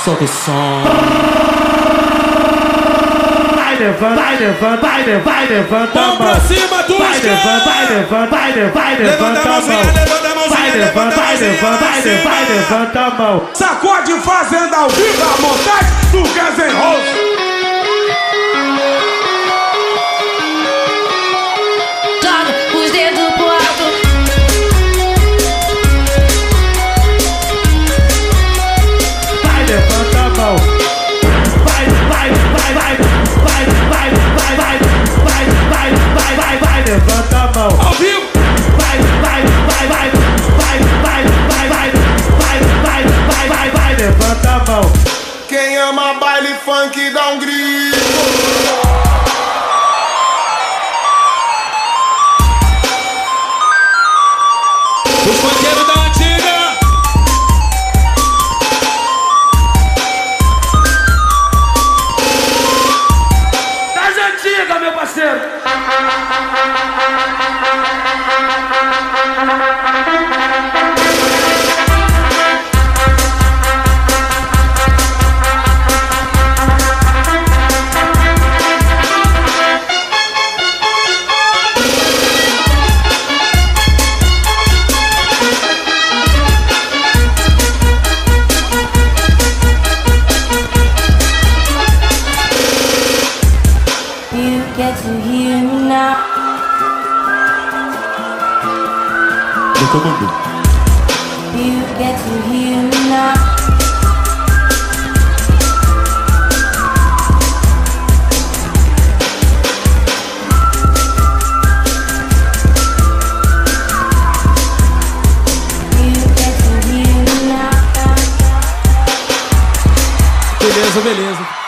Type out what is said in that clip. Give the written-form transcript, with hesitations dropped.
Solta o som. Vai levando, vai levando, vai levando a mão. Pra cima, Tusca! Vai levando, vai levando, vai levando a mão. Vai levando, vai levando, vai levando a mão. Sacode fazenda ao vivo, a montagem do Guns N' Roses. Joga os dedos pro alto. Vai levando a mão. Vai levanta a mão. Ao vivo. Vai levanta a mão. Quem ama baile funk dá um grito. Os funkeiros da antiga. Das antigas, meu parceiro. You get to hear me now. You get to hear me now. You get to hear me now. Beleza, beleza.